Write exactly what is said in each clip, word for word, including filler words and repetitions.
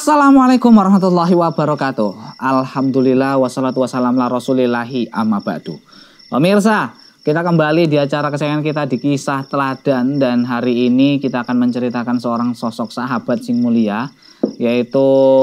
Assalamualaikum warahmatullahi wabarakatuh. Alhamdulillah wassalatu wassalamu ala rasulillahi amma ba'du. Pemirsa, kita kembali di acara kesayangan kita di Kisah Teladan. Dan hari ini kita akan menceritakan seorang sosok sahabat sing mulia, yaitu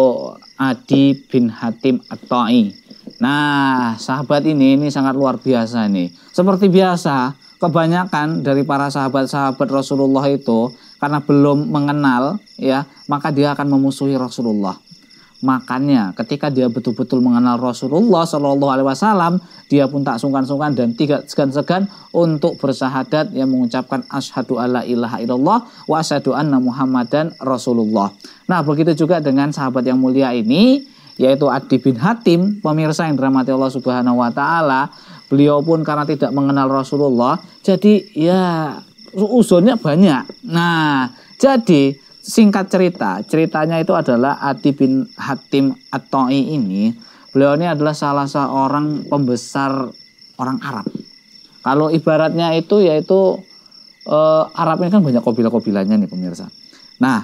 Adi bin Hatim At-Ta'i. Nah, sahabat ini ini sangat luar biasa nih. Seperti biasa, kebanyakan dari para sahabat-sahabat Rasulullah itu karena belum mengenal, ya, maka dia akan memusuhi Rasulullah. Makanya ketika dia betul-betul mengenal Rasulullah Shallallahu Alaihi Wasallam, dia pun tak sungkan-sungkan dan tidak segan-segan untuk bersahadat yang mengucapkan asyhadu alla ilaha illallah wa asyhadu anna muhammadan rasulullah. Nah, begitu juga dengan sahabat yang mulia ini, yaitu Adi bin Hatim. Pemirsa yang dirahmati Allah Subhanahu Wa Taala, beliau pun karena tidak mengenal Rasulullah, jadi ya uzurnya banyak. Nah, jadi singkat cerita, ceritanya itu adalah Adi bin Hatim At-Ta'i ini, beliau ini adalah salah seorang pembesar orang Arab. Kalau ibaratnya itu yaitu eh, Arab ini kan banyak kabilah-kabilahnya nih pemirsa. Nah,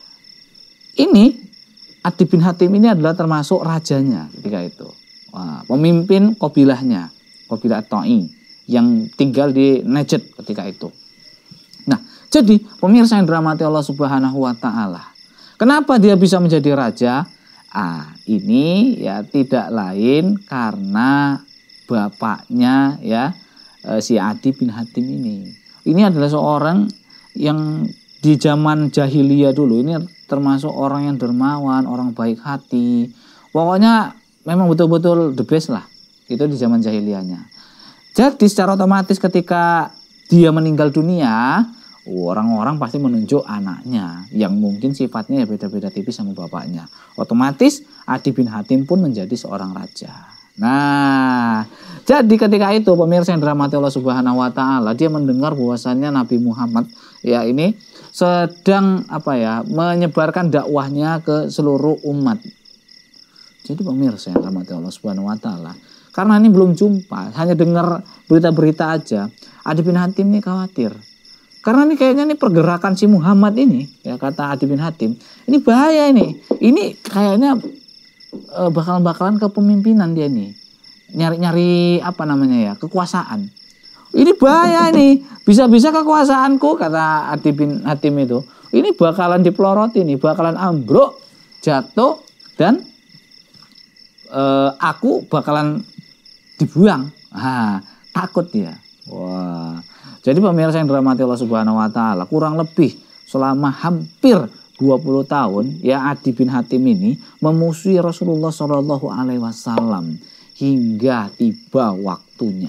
ini Adi bin Hatim ini adalah termasuk rajanya ketika itu. Wah, pemimpin kabilahnya, kabilah At-Ta'i yang tinggal di Najd ketika itu. Nah, jadi pemirsa yang dirahmati Allah Subhanahu Wa Taala, kenapa dia bisa menjadi raja? Ah, ini ya tidak lain karena bapaknya ya si Adi bin Hatim ini. Ini adalah seorang yang di zaman jahiliyah dulu ini termasuk orang yang dermawan, orang baik hati. Pokoknya memang betul-betul the best lah. Itu di zaman jahiliyahnya. Jadi secara otomatis ketika dia meninggal dunia, orang-orang pasti menunjuk anaknya yang mungkin sifatnya ya beda-beda tipis sama bapaknya. Otomatis Adi bin Hatim pun menjadi seorang raja. Nah, jadi ketika itu pemirsa yang dirahmati Allah Subhanahu Wa Taala, dia mendengar bahwasannya Nabi Muhammad ya ini sedang apa ya menyebarkan dakwahnya ke seluruh umat. Jadi pemirsa yang dirahmati Allah Subhanahu Wa Taala, karena ini belum jumpa, hanya dengar berita-berita aja, Adi bin Hatim ini khawatir. Karena ini kayaknya nih pergerakan si Muhammad ini, ya kata Adi bin Hatim, ini bahaya ini. Ini kayaknya e, bakalan-bakalan kepemimpinan dia nih. Nyari-nyari apa namanya ya, kekuasaan. Ini bahaya nih. Bisa-bisa kekuasaanku, kata Adi bin Hatim itu, ini bakalan dipeloroti nih, bakalan ambruk, jatuh, dan e, aku bakalan dibuang. Nah, takut dia. Wah. Jadi pemirsa yang dirahmati Allah Subhanahu Wa Taala, kurang lebih selama hampir dua puluh tahun ya Adi bin Hatim ini memusuhi Rasulullah Shallallahu Alaihi Wasallam hingga tiba waktunya.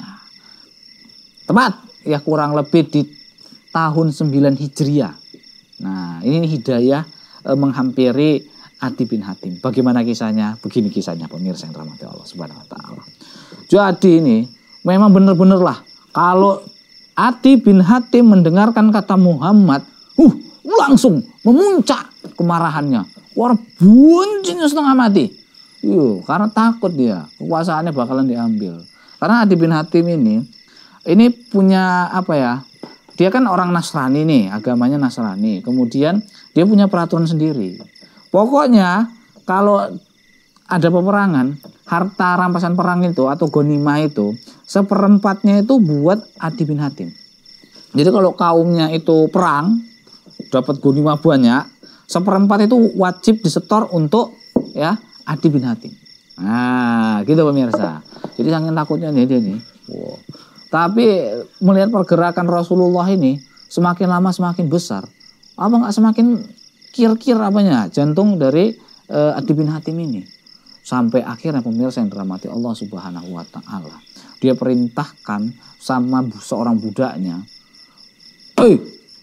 Tepat ya kurang lebih di tahun sembilan Hijriah. Nah, ini hidayah e, menghampiri Adi bin Hatim. Bagaimana kisahnya? Begini kisahnya pemirsa yang dirahmati Allah Subhanahu Wa Taala. Jadi ini memang benar-benar lah kalau Adi bin Hatim mendengarkan kata Muhammad, uh, langsung memuncak kemarahannya. Wah, buncinya setengah mati. Yuh, karena takut dia, kekuasaannya bakalan diambil. Karena Adi bin Hatim ini, ini punya apa ya? Dia kan orang Nasrani nih, agamanya Nasrani. Kemudian dia punya peraturan sendiri. Pokoknya kalau ada peperangan, harta rampasan perang itu atau gonimah itu seperempatnya itu buat Adi bin Hatim. Jadi kalau kaumnya itu perang dapat gonimah banyak, seperempat itu wajib disetor untuk ya Adi bin Hatim. Nah, gitu pemirsa. Jadi saking takutnya nih dia nih. Wow. Tapi melihat pergerakan Rasulullah ini semakin lama semakin besar. Apa nggak semakin kir-kir apanya jantung dari uh, Adi bin Hatim ini. Sampai akhirnya pemirsa yang dirahmati Allah Subhanahu Wa Taala, dia perintahkan sama seorang budaknya, "Eh,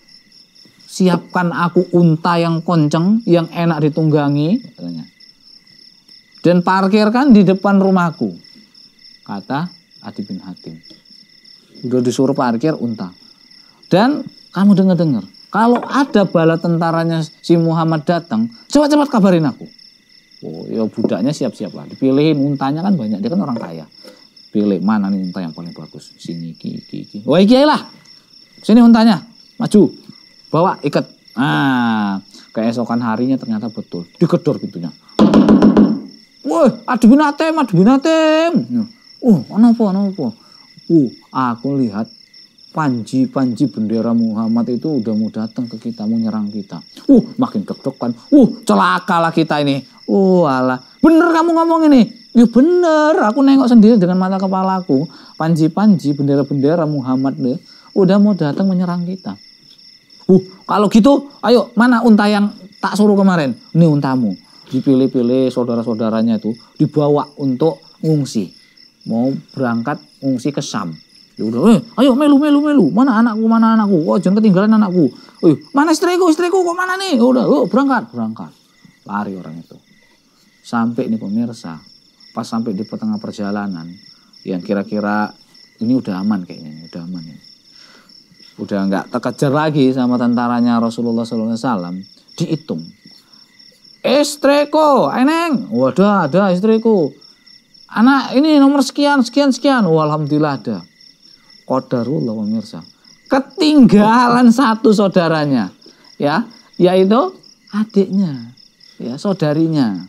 siapkan aku unta yang kenceng, yang enak ditunggangi," katanya, "dan parkirkan di depan rumahku," kata Adi bin Hatim. Udah disuruh parkir unta. Dan kamu dengar-dengar, kalau ada bala tentaranya si Muhammad datang, cepat-cepat kabarin aku. Oh, ya budaknya siap-siap lah. Dipilihin untanya kan banyak, dia kan orang kaya. Pilih mana nih unta yang paling bagus. Sini, iki, iki, iki. Wah, iki lah. Sini untanya, maju. Bawa, ikat. Nah, Keesokan harinya ternyata betul, digedor pintunya. Wah, adu binatem, adu binatem. Uh, apa, apa? Uh, aku lihat panji-panji bendera Muhammad itu udah mau datang ke kita, mau nyerang kita. Uh, makin deg-degan. Uh, celaka lah kita ini. Uh, alah. Bener kamu ngomong ini? Ya bener, aku nengok sendiri dengan mata kepalaku. Panji-panji bendera-bendera Muhammad deh, udah mau datang menyerang kita. Uh, kalau gitu, ayo mana unta yang tak suruh kemarin? Ini untamu. Dipilih-pilih saudara-saudaranya itu dibawa untuk ngungsi. Mau berangkat ngungsi ke Syam. Ya udah, eh, ayo melu melu melu. Mana anakku, mana anakku? Oh, jangan ketinggalan anakku. Eh, mana istriku, istriku kok mana nih? Ya udah, oh, berangkat, berangkat. Lari orang itu. Sampai nih pemirsa, pas sampai di tengah perjalanan, yang kira-kira ini udah aman kayaknya, udah aman ini. Udah nggak terkejar lagi sama tentaranya Rasulullah shallallahu alaihi wasallam. Dihitung. Istriku, eneng. Waduh, ada istriku. Anak ini nomor sekian, sekian, sekian. Oh, alhamdulillah ada. Qadarullah pemirsa. Ketinggalan satu saudaranya. Ya, yaitu adiknya. Ya, saudarinya.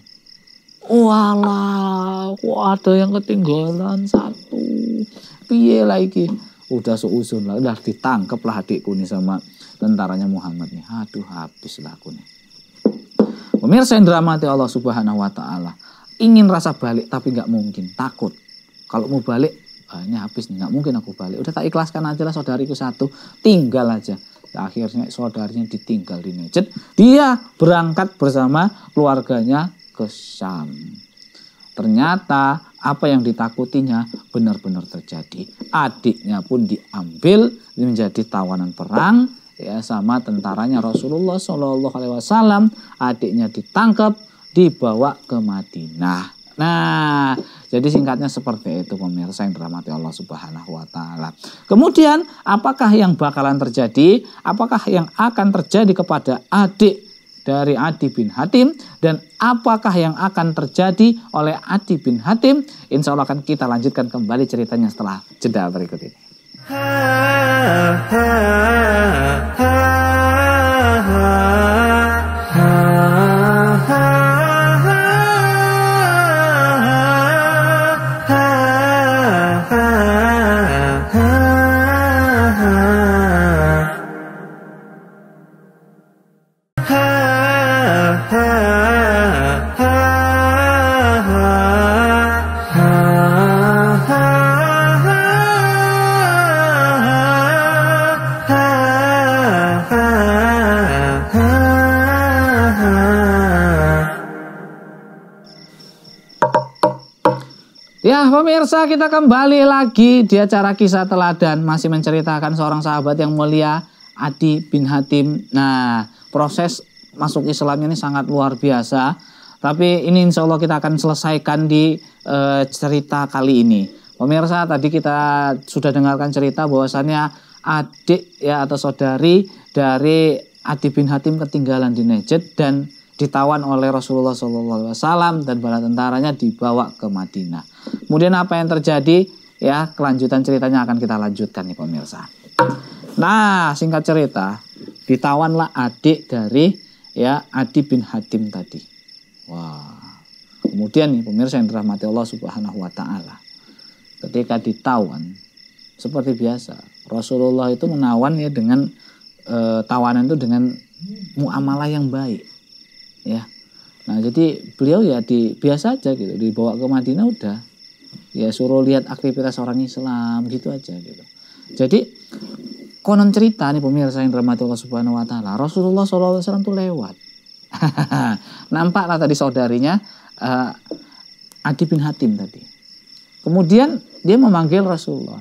Walah, kok ada yang ketinggalan satu. Piye lagi? Udah seuzon lah, udah ditangkep lah adikku nih sama tentaranya Muhammad nih. Aduh, habis lah aku nih. Pemirsa yang dirahmati Allah Subhanahu wa taala. Ingin rasa balik tapi nggak mungkin, takut. Kalau mau balik, ah, ini habis nih, nggak mungkin aku balik. Udah tak ikhlaskan aja lah saudariku satu, tinggal aja. Ya, akhirnya saudarinya ditinggal di Najd. Dia berangkat bersama keluarganya ke Syam. Ternyata apa yang ditakutinya benar-benar terjadi. Adiknya pun diambil menjadi tawanan perang ya sama tentaranya Rasulullah shallallahu alaihi wasallam. Adiknya ditangkap, dibawa ke Madinah. Nah, jadi singkatnya seperti itu pemirsa yang dirahmati Allah Subhanahu wa taala. Kemudian, apakah yang bakalan terjadi? Apakah yang akan terjadi kepada adik dari Adi bin Hatim dan apakah yang akan terjadi oleh Adi bin Hatim? Insya Allah akan kita lanjutkan kembali ceritanya setelah jeda berikut ini. Ya pemirsa, kita kembali lagi di acara Kisah Teladan, masih menceritakan seorang sahabat yang mulia, Adi bin Hatim. Nah, proses masuk Islamnya ini sangat luar biasa, tapi ini insya Allah kita akan selesaikan di e, cerita kali ini. Pemirsa, tadi kita sudah dengarkan cerita bahwasannya adik ya atau saudari dari Adi bin Hatim ketinggalan di Najd dan ditawan oleh Rasulullah shallallahu alaihi wasallam dan bala tentaranya dibawa ke Madinah. Kemudian apa yang terjadi? Ya, kelanjutan ceritanya akan kita lanjutkan nih pemirsa. Nah, singkat cerita, ditawanlah adik dari ya Adi bin Hatim tadi. Wah. Kemudian nih pemirsa yang dirahmati Allah Subhanahu wa taala. Ketika ditawan seperti biasa, Rasulullah itu menawan ya dengan e, tawanan itu dengan muamalah yang baik. Ya, nah jadi beliau ya di biasa aja gitu, dibawa ke Madinah udah, ya suruh lihat aktivitas orang Islam gitu aja gitu. Jadi konon cerita nih pemirsa yang dirahmati Allah Subhanahu Wa Taala, Rasulullah shallallahu alaihi wasallam tuh lewat, nampaklah tadi saudarinya uh, Adi bin Hatim tadi. Kemudian dia memanggil Rasulullah,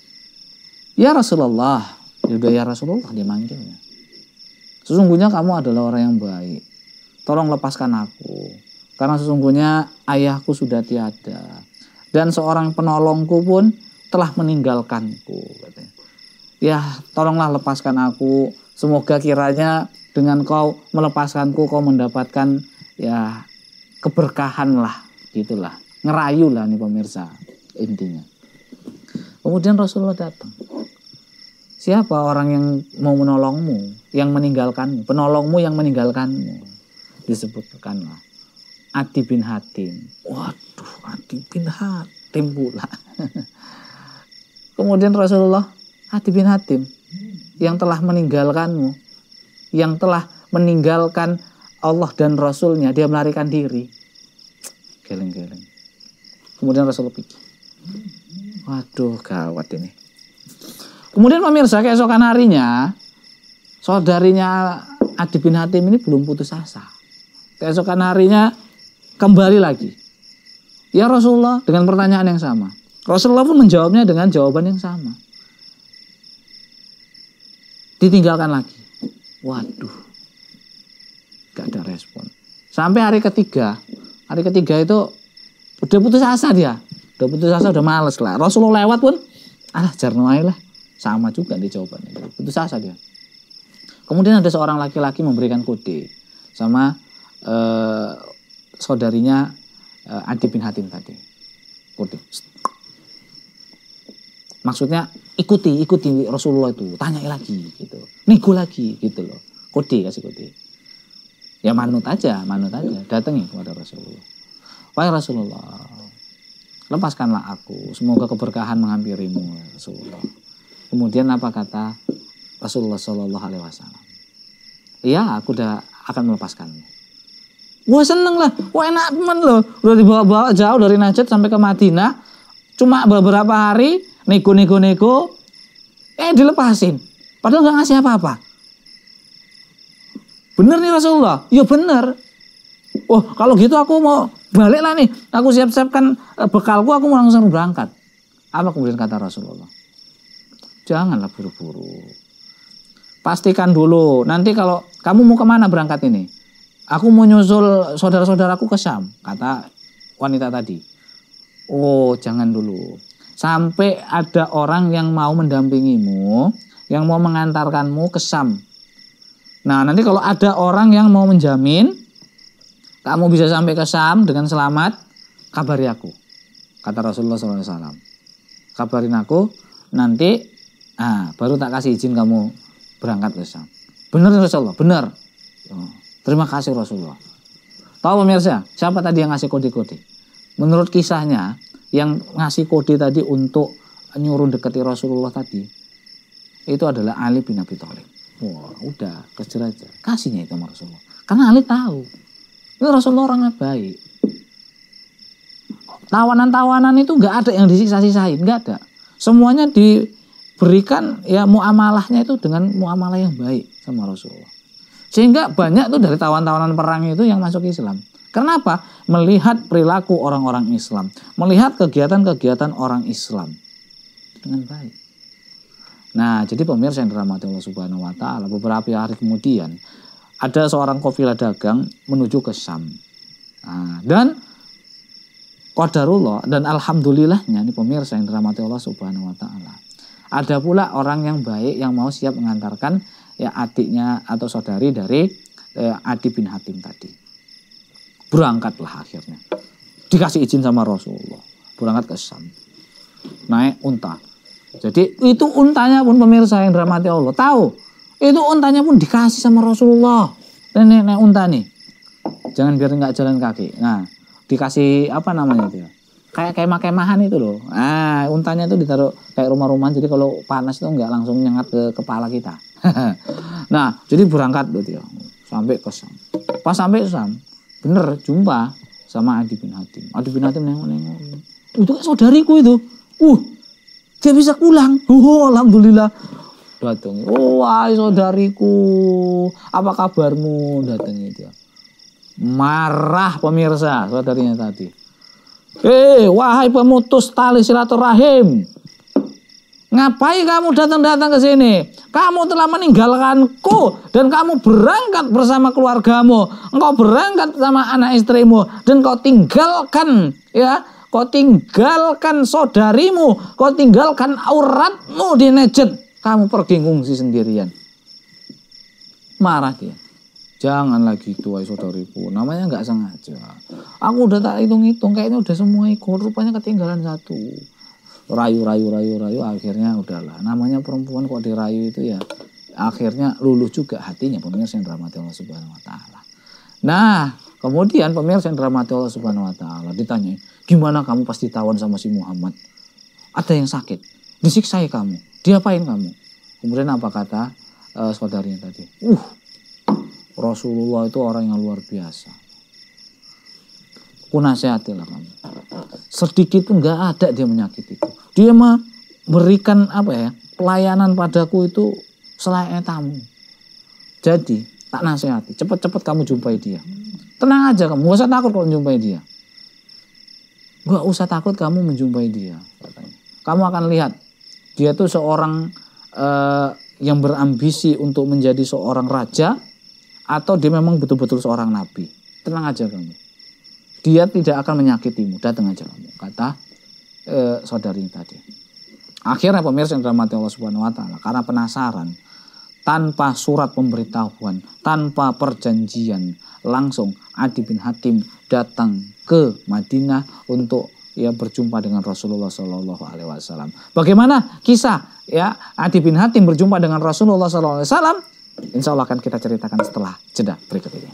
ya Rasulullah, ya udah ya Rasulullah dia manggilnya. Sesungguhnya kamu adalah orang yang baik. Tolong lepaskan aku, karena sesungguhnya ayahku sudah tiada dan seorang penolongku pun telah meninggalkanku. Katanya. Ya, tolonglah lepaskan aku. Semoga kiranya dengan kau melepaskanku, kau mendapatkan ya keberkahan lah, gitulah, ngerayu lah nih pemirsa intinya. Kemudian Rasulullah datang. Siapa orang yang mau menolongmu, yang meninggalkanmu, penolongmu yang meninggalkanmu? Disebutkanlah Adi bin Hatim. Waduh, Adi bin Hatim pula. Kemudian Rasulullah, Adi bin Hatim yang telah meninggalkanmu, yang telah meninggalkan Allah dan Rasulnya, dia melarikan diri. Geleng-geleng. Kemudian Rasulullah pikir, waduh gawat ini. Kemudian pemirsa, keesokan harinya saudarinya Adi bin Hatim ini belum putus asa. Keesokan harinya kembali lagi. Ya Rasulullah, dengan pertanyaan yang sama. Rasulullah pun menjawabnya dengan jawaban yang sama. Ditinggalkan lagi. Waduh, gak ada respon. Sampai hari ketiga. Hari ketiga itu udah putus asa dia. Udah putus asa, udah males lah. Rasulullah lewat pun, alah jarno ae lah. Sama juga di jawabannya. Putus asa dia. Kemudian ada seorang laki-laki memberikan kode sama eh, saudarinya eh, Adi bin Hatim tadi. Kode. Maksudnya ikuti, ikuti Rasulullah itu. Tanyai lagi gitu. Nego lagi gitu loh. Kode, kasih kode. Ya manut aja, manut aja. Datangi kepada Rasulullah. Wahai Rasulullah, lepaskanlah aku. Semoga keberkahan menghampirimu ya Rasulullah. Kemudian apa kata Rasulullah Shallallahu Alaihi Wasallam? Iya, aku udah akan melepaskanmu. Wah seneng lah, wah enak teman loh. Udah dibawa-bawa jauh dari Najd sampai ke Madinah. Cuma beberapa hari, nego-nego-nego, eh dilepasin. Padahal nggak ngasih apa-apa. Bener nih Rasulullah? Ya bener. Wah kalau gitu aku mau balik lah nih. Aku siap-siapkan bekalku, aku mau langsung berangkat. Apa kemudian kata Rasulullah? Janganlah buru-buru. Pastikan dulu. Nanti kalau kamu mau kemana berangkat ini? Aku mau nyusul saudara-saudaraku ke Syam. Kata wanita tadi. Oh jangan dulu. Sampai ada orang yang mau mendampingimu. Yang mau mengantarkanmu ke Syam. Nah nanti kalau ada orang yang mau menjamin. Kamu bisa sampai ke Syam dengan selamat. Kabari aku. Kata Rasulullah shallallahu alaihi wasallam. Kabarin aku. Nanti. Nah, baru tak kasih izin kamu berangkat ke Syam. Benar Rasulullah, benar. Oh, terima kasih Rasulullah. Tahu pemirsa, siapa tadi yang ngasih kode-kode? Menurut kisahnya, yang ngasih kode tadi untuk nyuruh dekati Rasulullah tadi, itu adalah Ali bin Abi Thalib. Wah, udah kejar aja. Kasihnya itu sama Rasulullah. Karena Ali tahu, ini Rasulullah orangnya baik. Tawanan-tawanan itu nggak ada yang disiksa-sisain, nggak ada. Semuanya di berikan ya muamalahnya itu dengan muamalah yang baik sama Rasulullah. Sehingga banyak tuh dari tawan-tawanan perang itu yang masuk Islam. Kenapa? Melihat perilaku orang-orang Islam. Melihat kegiatan-kegiatan orang Islam. Dengan baik. Nah jadi pemirsa yang dirahmati Allah Subhanahu Wa Ta'ala. Beberapa hari kemudian. Ada seorang kafilah dagang menuju ke Syam. Nah, dan qadarullah dan alhamdulillahnya nih pemirsa yang dirahmati Allah Subhanahu Wa Ta'ala. Ada pula orang yang baik yang mau siap mengantarkan ya adiknya atau saudari dari eh, Adi bin Hatim tadi. Berangkatlah akhirnya. Dikasih izin sama Rasulullah. Berangkat ke Syam. Naik unta. Jadi itu untanya pun pemirsa yang dirahmati Allah. Tahu. Itu untanya pun dikasih sama Rasulullah. Dan naik unta nih. Jangan biar nggak jalan kaki. Nah dikasih apa namanya itu ya. Kayak kemah-kemahan itu loh. Ah, untanya itu ditaruh kayak rumah-rumahan. Jadi kalau panas itu nggak langsung nyengat ke kepala kita. Nah, jadi berangkat berarti ya. Sampai ke Syam. Pas sampai ke Syam, bener jumpa sama Adi bin Hatim. Adi bin Hatim nengok-nengok. Itu kan saudariku itu. Uh, dia bisa pulang. Oh, alhamdulillah. Datang. Oh, wahai saudariku. Apa kabarmu? Datang itu. Marah pemirsa saudarinya tadi. Eh, wahai pemutus tali silaturahim, ngapain kamu datang-datang ke sini? Kamu telah meninggalkanku dan kamu berangkat bersama keluargamu. Engkau berangkat sama anak istrimu dan kau tinggalkan, ya, kau tinggalkan saudarimu, kau tinggalkan auratmu di Najd. Kamu pergi ngungsi sendirian. Marah dia. Jangan lagi itu wahai saudariku, namanya nggak sengaja. Aku udah tak hitung-hitung, kayaknya udah semua ikut, rupanya ketinggalan satu. rayu rayu rayu rayu akhirnya udahlah. Namanya perempuan kok dirayu itu ya akhirnya luluh juga hatinya, pemirsa yang dirahmati Allah Subhanahu wa taala. Nah, kemudian pemirsa yang dirahmati Allah Subhanahu wa taala ditanya, "Gimana kamu pas ditawan sama si Muhammad? Ada yang sakit, disiksai kamu, diapain kamu?" Kemudian apa kata uh, saudarinya tadi? Uh, Rasulullah itu orang yang luar biasa. Ku nasihatilah kamu. Sedikit pun nggak ada dia menyakitiku. Dia mah berikan apa ya, pelayanan padaku itu selayaknya tamu. Jadi tak nasihati, cepat-cepat kamu jumpai dia. Tenang aja kamu, gak usah takut kalau menjumpai dia. Gak usah takut kamu menjumpai dia, katanya. Kamu akan lihat dia tuh seorang uh, yang berambisi untuk menjadi seorang raja, atau dia memang betul-betul seorang nabi. Tenang aja kamu. Dia tidak akan menyakitimu, datang aja kamu, kata uh, saudarinya tadi. Akhirnya pemirsa yang dirahmati Allah Subhanahu wa taala, karena penasaran, tanpa surat pemberitahuan, tanpa perjanjian, langsung Adi bin Hatim datang ke Madinah untuk ya berjumpa dengan Rasulullah Shallallahu Alaihi Wasallam. Bagaimana kisah ya Adi bin Hatim berjumpa dengan Rasulullah Shallallahu Alaihi Wasallam? Insya Allah akan kita ceritakan setelah jeda berikut ini.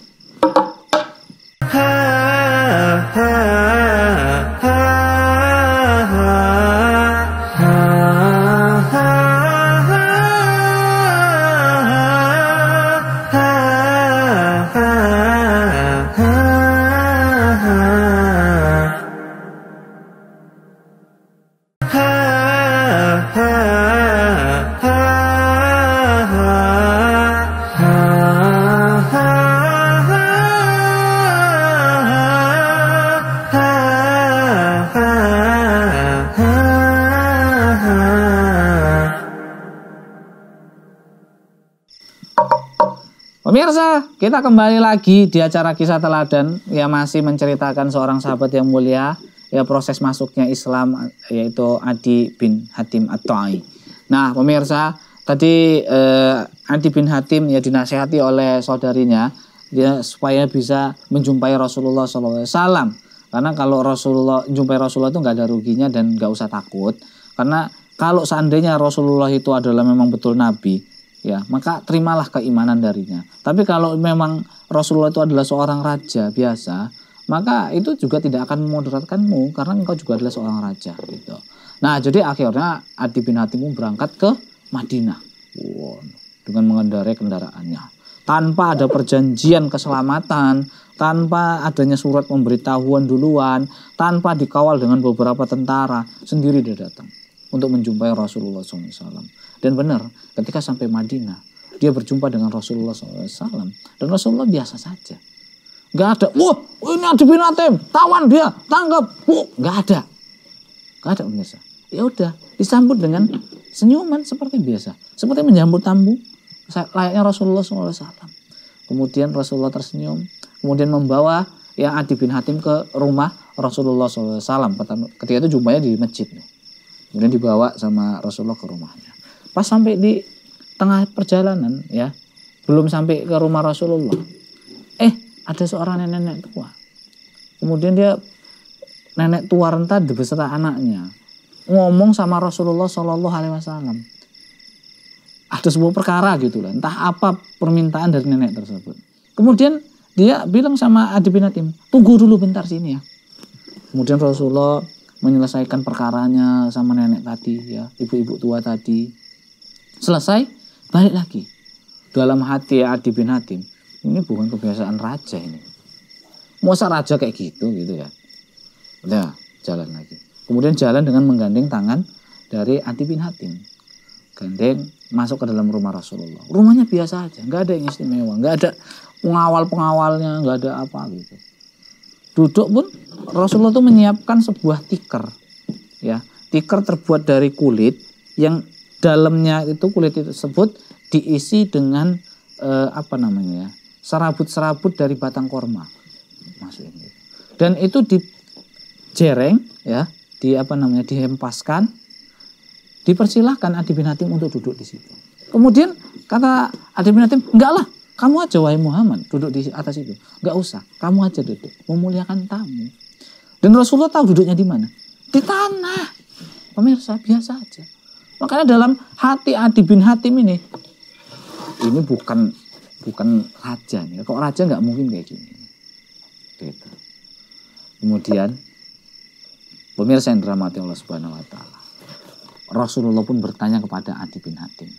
Pemirsa, kita kembali lagi di acara Kisah Teladan yang masih menceritakan seorang sahabat yang mulia, ya proses masuknya Islam, yaitu Adi bin Hatim At-Ta'i. Nah, pemirsa, tadi eh, Adi bin Hatim ya dinasihati oleh saudarinya dia supaya bisa menjumpai Rasulullah shallallahu alaihi wasallam. Karena kalau Rasulullah jumpai Rasulullah itu nggak ada ruginya dan nggak usah takut. Karena kalau seandainya Rasulullah itu adalah memang betul nabi, ya maka terimalah keimanan darinya. Tapi kalau memang Rasulullah itu adalah seorang raja biasa, maka itu juga tidak akan memudaratkanmu karena engkau juga adalah seorang raja gitu. Nah, jadi akhirnya Adi bin Hatim berangkat ke Madinah wow, dengan mengendarai kendaraannya tanpa ada perjanjian keselamatan, tanpa adanya surat pemberitahuan duluan, tanpa dikawal dengan beberapa tentara, sendiri dia datang untuk menjumpai Rasulullah shallallahu alaihi wasallam. Dan benar, ketika sampai Madinah, dia berjumpa dengan Rasulullah shallallahu alaihi wasallam. Dan Rasulullah biasa saja. Gak ada, wah ini Adi bin Hatim, tawan dia, tangkap. Wah, gak ada. Gak ada pemirsa. Ya udah, disambut dengan senyuman seperti biasa. Seperti menyambut tamu, layaknya Rasulullah shallallahu alaihi wasallam. Kemudian Rasulullah tersenyum, kemudian membawa yang Adi bin Hatim ke rumah Rasulullah shallallahu alaihi wasallam. Ketika itu jumpanya di masjid. Kemudian dibawa sama Rasulullah ke rumahnya. Pas sampai di tengah perjalanan ya, belum sampai ke rumah Rasulullah, eh ada seorang nenek tua. Kemudian dia nenek tua renta beserta anaknya ngomong sama Rasulullah Shallallahu Alaihi Wasallam. Ada sebuah perkara gitu lah, entah apa permintaan dari nenek tersebut. Kemudian dia bilang sama Adi bin Hatim, tunggu dulu bentar sini ya. Kemudian Rasulullah menyelesaikan perkaranya sama nenek tadi ya, ibu-ibu tua tadi. Selesai, balik lagi. Dalam hati Adi bin Hatim, ini bukan kebiasaan raja ini. Masa raja kayak gitu gitu ya. Udah, jalan lagi. Kemudian jalan dengan menggandeng tangan dari Adi bin Hatim. Gandeng masuk ke dalam rumah Rasulullah. Rumahnya biasa aja, nggak ada yang istimewa, nggak ada pengawal-pengawalnya, nggak ada apa gitu. Duduk pun Rasulullah tuh menyiapkan sebuah tikar, ya, tikar terbuat dari kulit yang dalamnya itu kulit itu tersebut diisi dengan eh, apa namanya ya, serabut-serabut dari batang korma, maksudnya. Dan itu dijereng, ya, di apa namanya dihempaskan, dipersilahkan Adi bin Hatim untuk duduk di situ. Kemudian kata Adi bin Hatim, enggak lah. Kamu aja wahai Muhammad duduk di atas itu. Enggak usah, kamu aja duduk. Memuliakan tamu. Dan Rasulullah tahu duduknya di mana? Di tanah. Pemirsa, biasa aja. Makanya dalam hati Adi bin Hatim ini, ini bukan bukan raja nih. Kok raja nggak mungkin kayak gini. Gitu. Kemudian pemirsa yang dirahmati Allah Subhanahu wa taala. Rasulullah pun bertanya kepada Adi bin Hatim.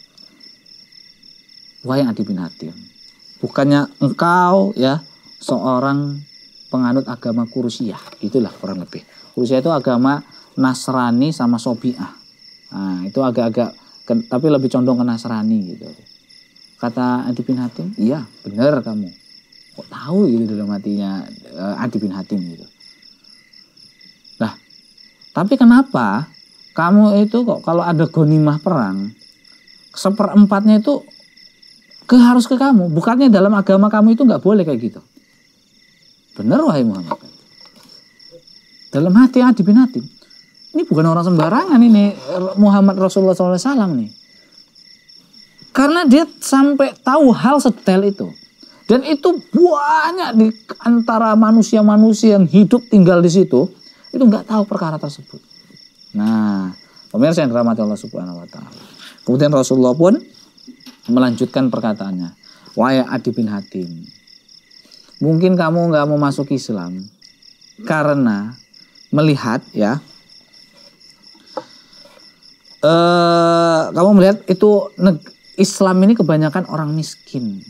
Wahai Adi bin Hatim, bukannya engkau ya seorang penganut agama Quraisyah, itulah kurang lebih. Quraisyah itu agama Nasrani sama Sobi'ah. Nah, itu agak-agak tapi lebih condong ke Nasrani gitu. Kata Adi bin Hatim, iya benar kamu. Kok tahu gitu dalam hatinya uh, Adi bin Hatim gitu. Nah, tapi kenapa kamu itu kok kalau ada ghanimah perang seperempatnya itu ke harus ke kamu? Bukannya dalam agama kamu itu nggak boleh kayak gitu. Benar wahai Muhammad. Dalam hati Adi bin Hatim, ini bukan orang sembarangan ini Muhammad Rasulullah shallallahu alaihi wasallam nih. Karena dia sampai tahu hal sedetail itu. Dan itu banyak di antara manusia-manusia yang hidup tinggal di situ, itu nggak tahu perkara tersebut. Nah, pemirsa yang dirahmati Allah Subhanahu wa taala. Kemudian Rasulullah pun melanjutkan perkataannya. Wahai Adi bin Hatim, mungkin kamu nggak mau masuk Islam karena melihat ya, eh, kamu melihat itu Islam ini kebanyakan orang miskin.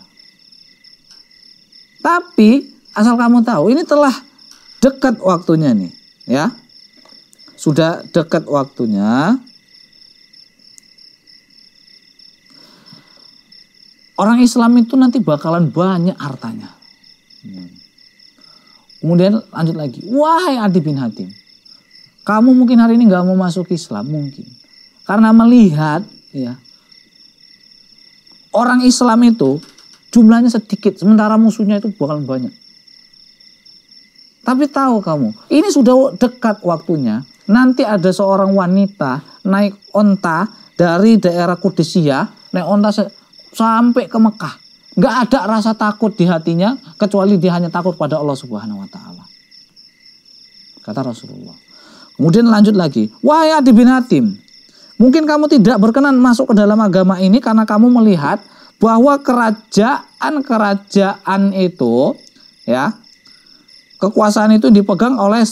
Tapi asal kamu tahu ini telah dekat waktunya nih, ya. Sudah dekat waktunya. Orang Islam itu nanti bakalan banyak hartanya. Hmm. Kemudian lanjut lagi. Wahai Adi bin Hatim, kamu mungkin hari ini nggak mau masuk Islam mungkin karena melihat, ya, orang Islam itu jumlahnya sedikit, sementara musuhnya itu bakalan banyak. Tapi tahu kamu, ini sudah dekat waktunya. Nanti ada seorang wanita naik onta dari daerah Qudusiyah, naik onta sampai ke Mekah. Nggak ada rasa takut di hatinya, kecuali dia hanya takut pada Allah Subhanahu wa taala. Kata Rasulullah. Kemudian lanjut lagi. Wahai Adi bin Hatim, mungkin kamu tidak berkenan masuk ke dalam agama ini karena kamu melihat bahwa kerajaan-kerajaan itu, ya, kekuasaan itu dipegang oleh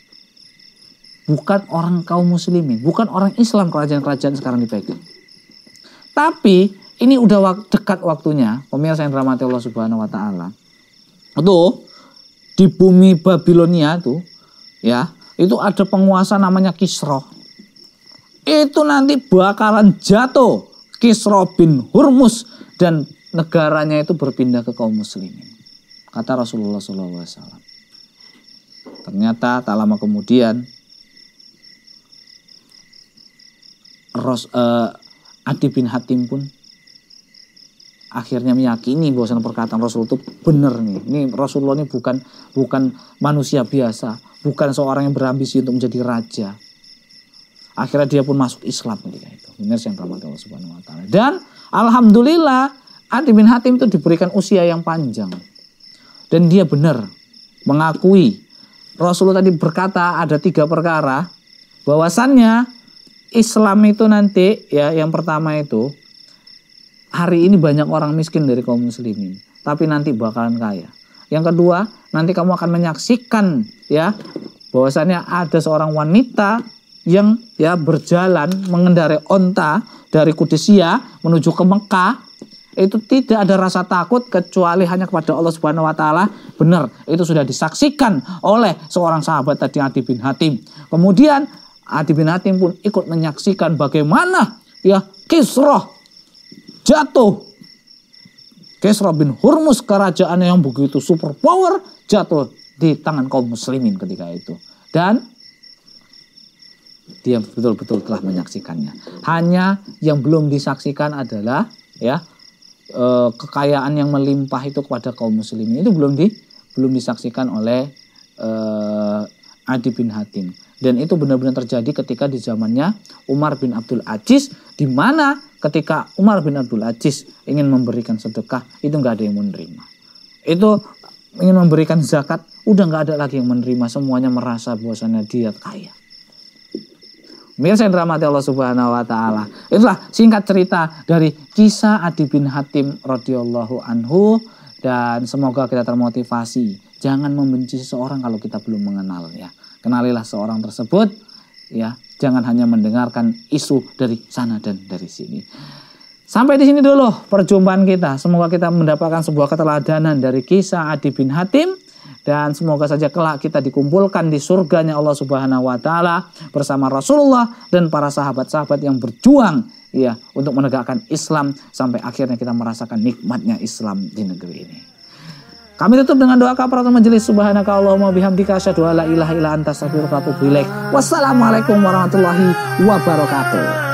bukan orang kaum muslimin, bukan orang Islam. Kerajaan-kerajaan sekarang dipegang. Tapi ini udah dekat waktunya, pemirsa yang dirahmati Allah Subhanahu wa taala. Itu di bumi Babilonia tuh, ya, itu ada penguasa namanya Kisra. Itu nanti bakalan jatuh Kisra bin Hurmuz dan negaranya itu berpindah ke kaum muslimin. Kata Rasulullah shallallahu alaihi wasallam. Ternyata tak lama kemudian Ros, uh, Adi bin Hatim pun akhirnya meyakini bahwa perkataan Rasul itu benar nih. Ini Rasulullah ini bukan bukan manusia biasa, bukan seorang yang berambisi untuk menjadi raja. Akhirnya dia pun masuk Islam ketika itu. Benar yang dirahmati Allah Subhanahu wa taala. Dan alhamdulillah Adi bin Hatim itu diberikan usia yang panjang. Dan dia benar mengakui. Rasulullah tadi berkata ada tiga perkara. Bahwasannya Islam itu nanti, ya, yang pertama itu, hari ini banyak orang miskin dari kaum muslimin. Tapi nanti bakalan kaya. Yang kedua, nanti kamu akan menyaksikan, ya, bahwasannya ada seorang wanita yang, ya, berjalan mengendarai onta dari Qudusiyah menuju ke Mekah. Itu tidak ada rasa takut kecuali hanya kepada Allah Subhanahu wa taala. Benar, itu sudah disaksikan oleh seorang sahabat tadi Adi bin Hatim. Kemudian Adi bin Hatim pun ikut menyaksikan bagaimana, ya, Kisra jatuh. Kisra bin Hurmuz, kerajaan yang begitu super power, jatuh di tangan kaum muslimin ketika itu. Dan dia betul-betul telah menyaksikannya. Hanya yang belum disaksikan adalah, ya, e, kekayaan yang melimpah itu kepada kaum muslimin. Itu belum di belum disaksikan oleh e, Adi bin Hatim. Dan itu benar-benar terjadi ketika di zamannya Umar bin Abdul Aziz, di mana ketika Umar bin Abdul Aziz ingin memberikan sedekah, itu nggak ada yang menerima. Itu ingin memberikan zakat, udah nggak ada lagi yang menerima. Semuanya merasa bahwasannya dia kaya. Mirsa yang dirahmati Allah Subhanahu wa taala. Itulah singkat cerita dari kisah Adi bin Hatim radhiyallahu anhu, dan semoga kita termotivasi. Jangan membenci seseorang kalau kita belum mengenal ya. Kenalilah seorang tersebut ya. Jangan hanya mendengarkan isu dari sana dan dari sini. Sampai di sini dulu perjumpaan kita. Semoga kita mendapatkan sebuah keteladanan dari kisah Adi bin Hatim. Dan semoga saja kelak kita dikumpulkan di surganya Allah Subhanahu wa taala bersama Rasulullah dan para sahabat-sahabat yang berjuang ya untuk menegakkan Islam sampai akhirnya kita merasakan nikmatnya Islam di negeri ini. Kami tutup dengan doa kafaratul majelis. Subhanaka Allahumma bihamdika asyhadu an la ilaha illa anta astaghfiruka wa atubu ilaik. Wassalamualaikum warahmatullahi wabarakatuh.